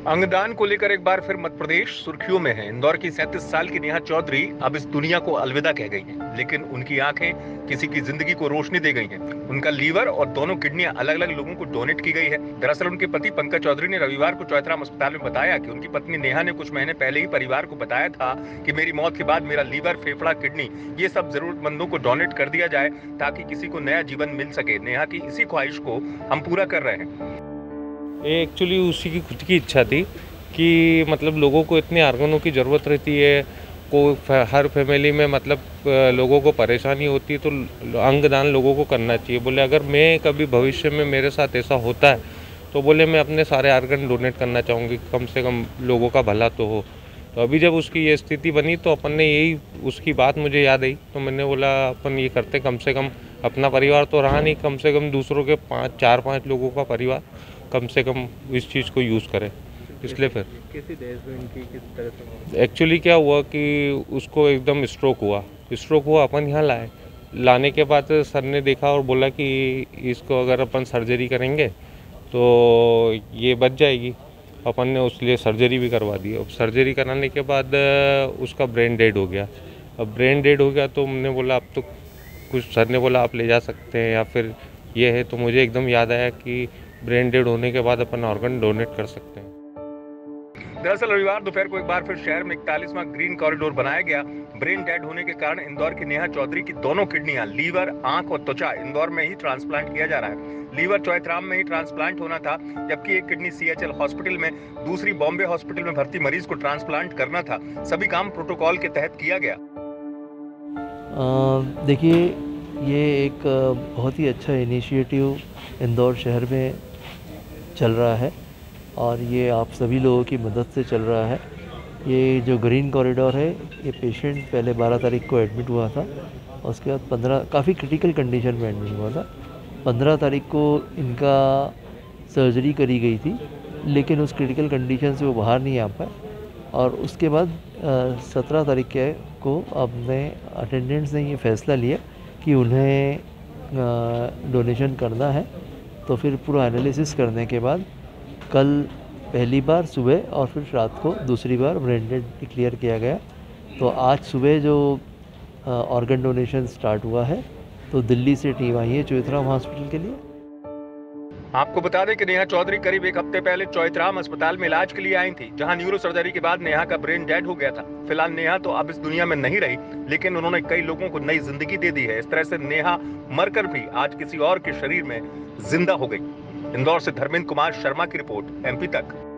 अंगदान को लेकर एक बार फिर मध्य प्रदेश सुर्खियों में है। इंदौर की 37 साल की नेहा चौधरी अब इस दुनिया को अलविदा कह गई हैं, लेकिन उनकी आंखें किसी की जिंदगी को रोशनी दे गई हैं। उनका लीवर और दोनों किडनियां अलग अलग लोगों को डोनेट की गई है। दरअसल उनके पति पंकज चौधरी ने रविवार को चौइथराम अस्पताल में बताया कि उनकी पत्नी नेहा ने कुछ महीने पहले ही परिवार को बताया था कि मेरी मौत के बाद मेरा लीवर, फेफड़ा, किडनी ये सब जरूरतमंदों को डोनेट कर दिया जाए ताकि किसी को नया जीवन मिल सके। नेहा की इसी ख्वाहिश को हम पूरा कर रहे हैं। ये एक्चुअली उसी की खुद की इच्छा थी कि मतलब लोगों को इतने ऑर्गनों की ज़रूरत रहती है। हर फैमिली में मतलब लोगों को परेशानी होती है, तो अंगदान लोगों को करना चाहिए। बोले अगर मैं कभी भविष्य में मेरे साथ ऐसा होता है तो बोले मैं अपने सारे ऑर्गन डोनेट करना चाहूँगी, कम से कम लोगों का भला तो हो। तो अभी जब उसकी ये स्थिति बनी तो अपन ने यही, उसकी बात मुझे याद आई तो मैंने बोला अपन ये करते, कम से कम अपना परिवार तो रहा नहीं, कम से कम दूसरों के 4-5 लोगों का परिवार कम से कम इस चीज़ को यूज़ करें। इसलिए फिर कैसी दहेज में इनकी किस तरह से एक्चुअली क्या हुआ कि उसको एकदम स्ट्रोक हुआ। अपन यहाँ लाने के बाद सर ने देखा और बोला कि इसको अगर अपन सर्जरी करेंगे तो ये बच जाएगी। अपन ने उसके लिए सर्जरी भी करवा दी। अब सर्जरी कराने के बाद उसका ब्रेन डेड हो गया। अब ब्रेन डेड हो गया तो हमने बोला अब तो कुछ, सर ने बोला आप ले जा सकते हैं या फिर ये है। तो मुझे एकदम याद आया कि ब्रेन डेड होने के बाद अपन ऑर्गन डोनेट कर सकते हैं। दरअसल रविवार दोपहर को एक बार फिर शहर में 41वां ग्रीन कॉरिडोर बनाया गया। ब्रेन डेड होने के कारण इंदौर की नेहा चौधरी की दोनों किडनियां, लीवर, आंख और त्वचा इंदौर में ही ट्रांसप्लांट किया जा रहा है। लीवर चौइथराम में ही ट्रांसप्लांट होना था, जबकि एक किडनी CHL हॉस्पिटल में, दूसरी बॉम्बे हॉस्पिटल में भर्ती मरीज को ट्रांसप्लांट करना था। सभी काम प्रोटोकॉल के तहत किया गया। देखिए, ये एक बहुत ही अच्छा इनिशिएटिव इंदौर शहर में चल रहा है और ये आप सभी लोगों की मदद से चल रहा है। ये जो ग्रीन कॉरिडोर है, ये पेशेंट पहले 12 तारीख को एडमिट हुआ था, उसके बाद 15 काफ़ी क्रिटिकल कंडीशन में एडमिट हुआ था। 15 तारीख को इनका सर्जरी करी गई थी, लेकिन उस क्रिटिकल कंडीशन से वो बाहर नहीं आ पाए और उसके बाद 17 तारीख को अपने अटेंडेंट्स ने ये फैसला लिया कि उन्हें डोनेशन करना है। तो फिर पूरा एनालिसिस करने के बाद कल पहली बार सुबह और फिर रात को दूसरी बार ब्रेन डेड डिक्लेयर किया गया। तो आज सुबह जो ऑर्गन डोनेशन स्टार्ट हुआ है, तो दिल्ली से टीम आई है चौइथराम हॉस्पिटल के लिए। आपको बता दें कि नेहा चौधरी करीब एक हफ्ते पहले चौइथराम अस्पताल में इलाज के लिए आई थी, जहां न्यूरो सर्जरी के बाद नेहा का ब्रेन डेड हो गया था। फिलहाल नेहा तो अब इस दुनिया में नहीं रही, लेकिन उन्होंने कई लोगों को नई जिंदगी दे दी है। इस तरह से नेहा मरकर भी आज किसी और के शरीर में जिंदा हो गई। इंदौर से धर्मेंद्र कुमार शर्मा की रिपोर्ट, MP तक।